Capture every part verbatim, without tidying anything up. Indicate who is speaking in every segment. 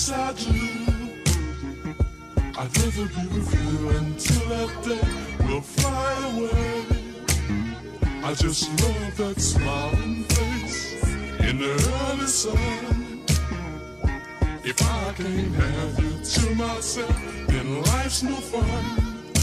Speaker 1: yes I do. I'd rather be with you until that day will fly away. I just love that smiling face in the early sun. If I can't have you to myself, then life's no fun.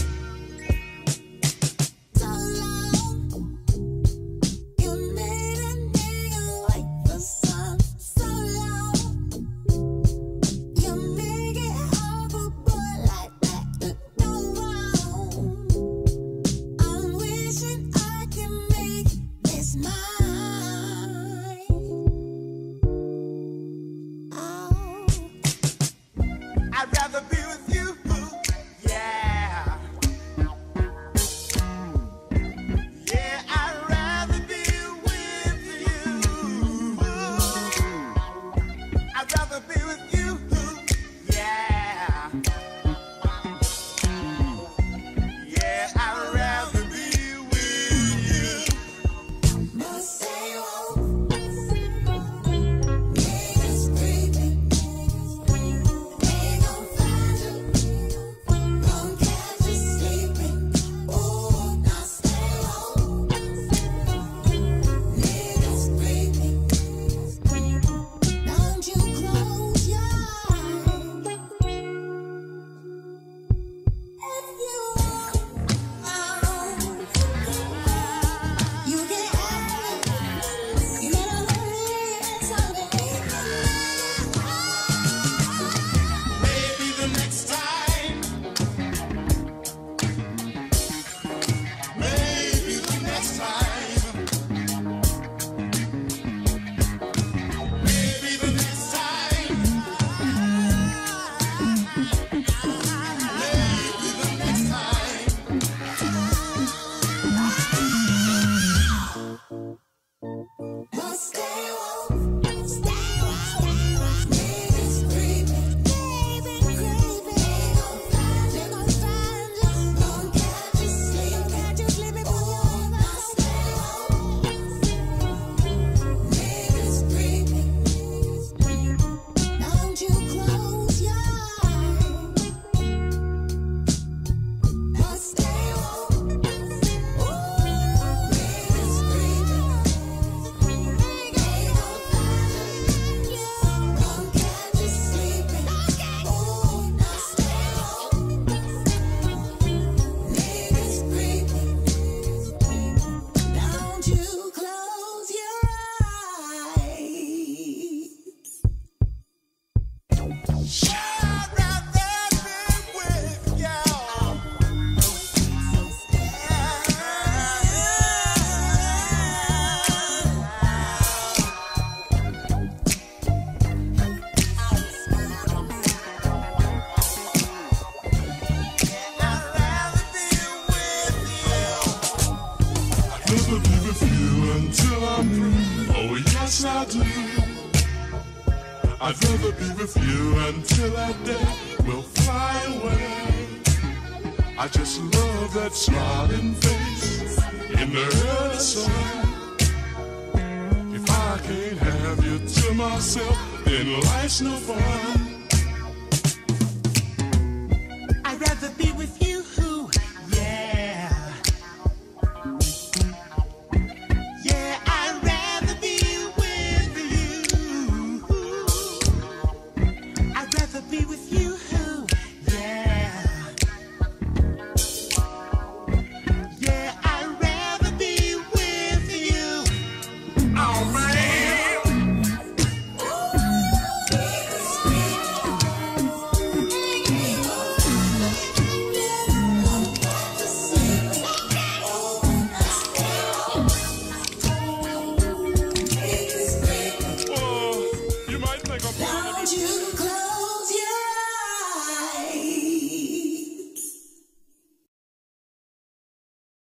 Speaker 1: I'd rather be with you until that day will fly away. I just love that smiling face in the early sun. If I can't have you to myself, then life's no fun.